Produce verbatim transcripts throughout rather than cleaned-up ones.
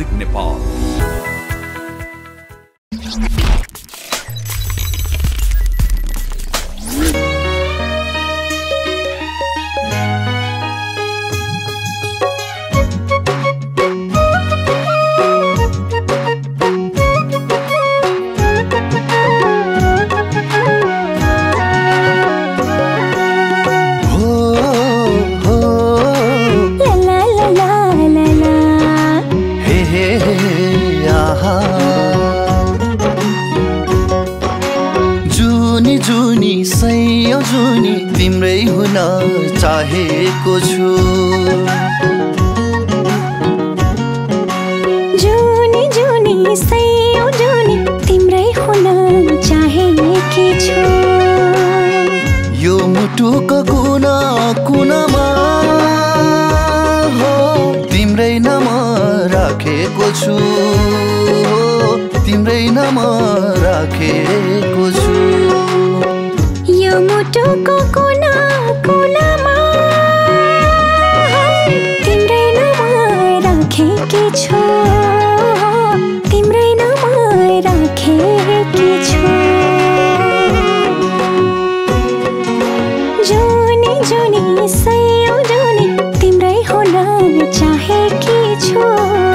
Music Nepal. जुनी जुनी सैयौं जुनी तिम्रै हुन चाहेको छु। जुनी जुनी सैयौं जुनी तिम्रै हुन चाहेकी छु। यो मुटुको कुना कुनामा हो तिम्रै नाम राखेको छु, तिम्रै नाम राखेको छु। यो मुटुको कुना कुनामा तिम्रै नाम राखेकी छु, तिम्रै नाम राखेकी छु। जुनी जुनी सैयौं जुनी तिम्रै हुन चाहेकी छु।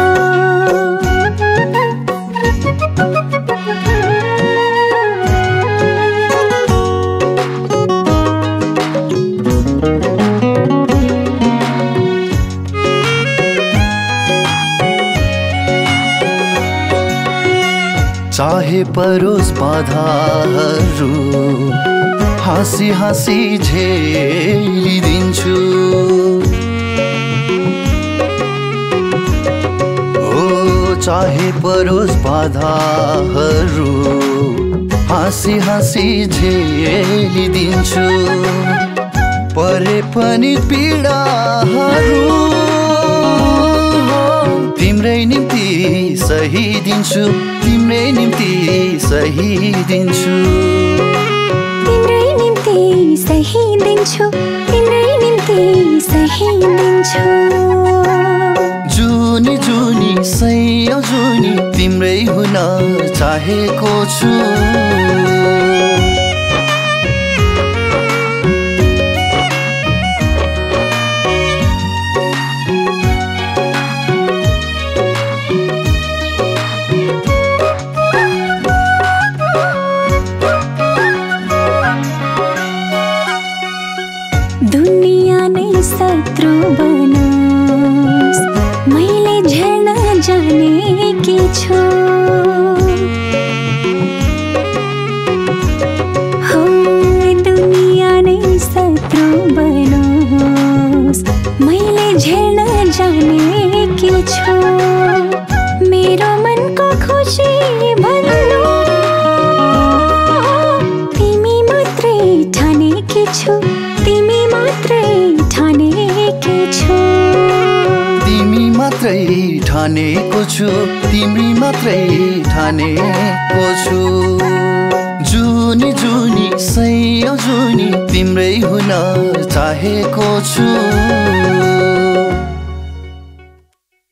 चाहे परोस् बाधाहरू हाँसी हाँसी झेलिदिन्छु। ओ चाहे परोस् बाधाहरू हाँसी हाँसी झेलिदिन्छु। परे पनि पीडाहरू तिम्रै निम्ति सही दिन्छु, तिम्रै निम्ति सही दिन्छु। तिम्रै निम्ति सही दिन्छु, तिम्रै निम्ति सही दिन्छु। जुनी जुनी सैयौं जुनी तिम्रै हुन चाहेको छु। दुनिया नै शत्रु बनोस् मैले झेल्न जानेकी छु। हो दुनिया नै शत्रु बनोस् मैले झेल्न जानेकी छु। मेरो मनको खुसी भन्नु तिमी मात्रै ठानेकी छु, तिमी मात्रै ठानेकी छु। तिमी मात्रै ठानेको छु, तिमी मात्रै ठानेको छु। जुनी जुनी सैयौं जुनी तिम्रै हुन चाहेको छु।